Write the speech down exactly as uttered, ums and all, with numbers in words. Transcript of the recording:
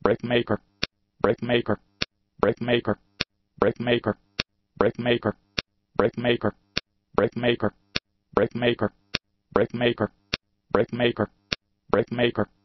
brickmaker, brickmaker, brickmaker, brickmaker, brickmaker, brickmaker, brickmaker, brickmaker, brickmaker, brickmaker, brickmaker.